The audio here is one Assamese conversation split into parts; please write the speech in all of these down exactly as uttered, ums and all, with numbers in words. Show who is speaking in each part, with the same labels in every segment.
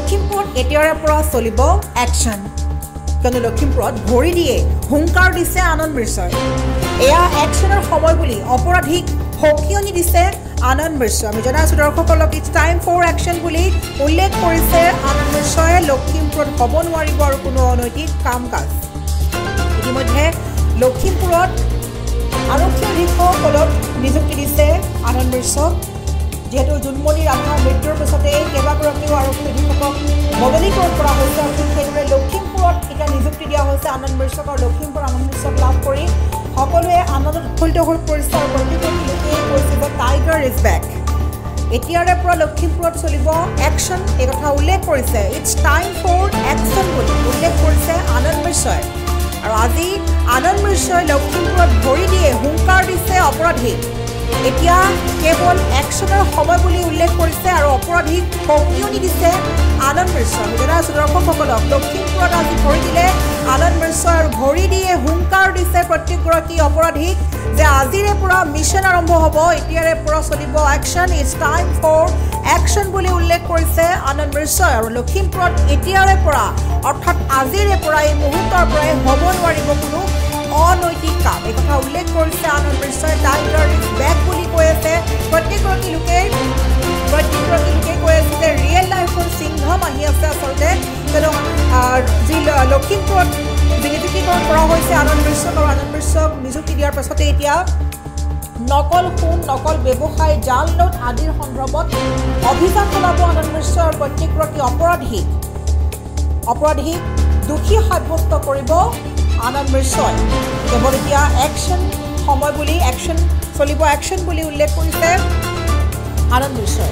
Speaker 1: লখিমপুৰত এতিয়াৰে পৰা চলিব একশ্যন কিন্তু লখিমপুৰত ভৰি দিয়ে হুংকাৰ দিছে আনন্দ মিশ্ৰই এয়া একশ্যনৰ সময় বুলি অপৰাধীক হকিয়নি দিছে আনন্দ মিশ্ৰ আমি জনাইছো দৰ্শকসকলক ইটছ টাইম ফৰ একশ্যন বুলি উল্লেখ কৰিছে আনন্দ মিশ্ৰই লখিমপুৰত হ'ব নোৱাৰিব আৰু কোনো অনৈতিক কাম কাজ ইতিমধ্যে লখিমপুৰত আৰক্ষী অধীক্ষকসকলক নিযুক্তি দিছে আনন্দ মিশ্ৰক যেহেতু জুনমণি ৰাভাৰ মৃত্যুৰ পিছতে কেইবাগৰাকীও আৰক্ষী অধীক্ষকক বদলি কৰা হৈছে আৰু সেইদৰে লখিমপুৰত এতিয়া নিযুক্তি দিয়া হৈছে আনন্দ মিশ্ৰক আৰু লখিমপুৰ আনন্দ মিশ্ৰক লাভ কৰি সকলোৱে আনন্দত উৎফুল্লিত হৈ পৰিছে আৰু প্ৰতিগৰাকী লোকেই কৈছে যে টাইগাৰ ইজ বেক এতিয়াৰে পৰা লখিমপুৰত চলিব একশ্যন এই কথা উল্লেখ কৰিছে ইটছ টাইম ফৰ একশ্যন বুলি উল্লেখ কৰিছে আনন্দ মিশ্ৰই আৰু আজি আনন্দ মিশ্ৰই লখিমপুৰত ভৰি দিয়ে হুংকাৰ দিছে অপৰাধীক এতিয়া কেৱল একশ্যনৰ সময় বুলি উল্লেখ কৰিছে আৰু অপৰাধীক হকিয়নি দিছে আনন্দ মিশ্ৰই জনাইছো দৰ্শকসকলক লখিমপুৰত আজি ভৰি দিলে আনন্দ মিশ্ৰই আৰু ভৰি দিয়ে হুংকাৰ দিছে প্ৰত্যেকগৰাকী অপৰাধীক যে আজিৰে পৰা মিছন আৰম্ভ হ'ব এতিয়াৰে পৰা চলিব action it's time for action বুলি উল্লেখ কৰিছে আনন্দ মিশ্ৰই আৰু লখিমপুৰত এতিয়াৰে পৰা অৰ্থাৎ আজিৰে পৰা এই মুহূৰ্তৰ পৰাই হ'ব নোৱাৰিব কোনো অনৈতিক কাম এই কথা উল্লেখ কৰিছে আনন্দ মিশ্ৰই টাইগাৰ ইজ বেক বুলি কৈ আছে প্ৰত্যেকগৰাকী লোকে প্ৰত্যেকগৰাকী লোকে কৈ আছে যে ৰিয়েল লাইফৰ সিংহম আহি আছে আচলতে কিয়নো যি লখিমপুৰত যি নিযুক্তিকৰণ কৰা হৈছে আনন্দ মিশ্ৰক আৰু আনন্দ মিশ্ৰক নিযুক্তি দিয়াৰ পাছতে এতিয়া নকল সোণ নকল ব্যৱসায় জাল নোট আদিৰ সন্দৰ্ভত অভিযান চলাব আনন্দ মিশ্ৰ আৰু প্ৰত্যেকগৰাকী অপৰাধীক অপৰাধীক দোষী সাব্যস্ত কৰিব আনন্দ মিশ্ৰই কেৱল এতিয়া একশ্যন সময় বুলি একশ্যন চলিব একশ্যন বুলি উল্লেখ কৰিছে আনন্দ মিশ্ৰই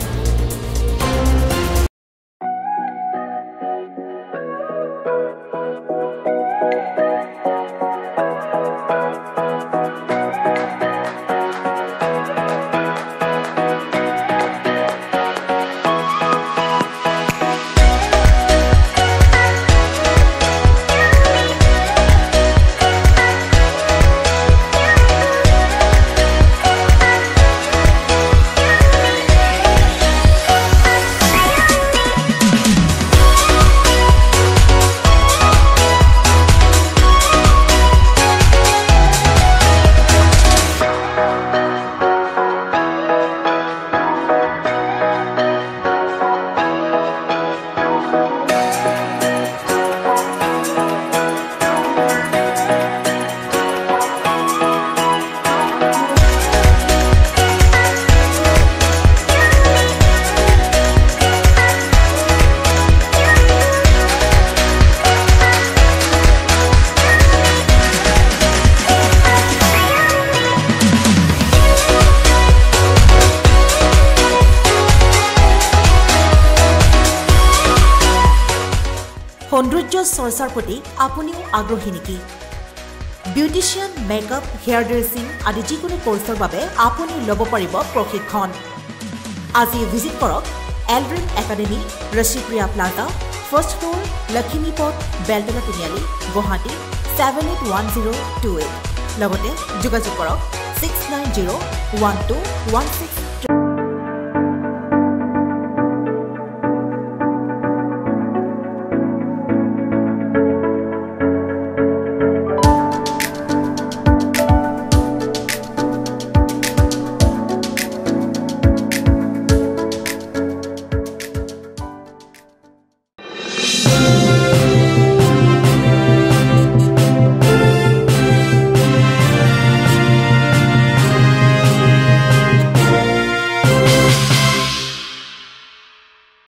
Speaker 1: সৌন্দৰ্য চৰ্চাৰ প্ৰতি আপুনিও আগ্ৰহী নেকি বিউটিচিয়ান মেকআপ হেয়াৰ ড্ৰেছিং আদি যিকোনো কোৰ্চৰ বাবে আপুনি ল'ব পাৰিব প্ৰশিক্ষণ আজি ভিজিট কৰক Eldrin academy Rashipriya plaza first floor Lakshmi Path Beltola Tiniali Guwahati seven eight one zero' two eight লগতে যোগাযোগ কৰক six nine zero' one two one six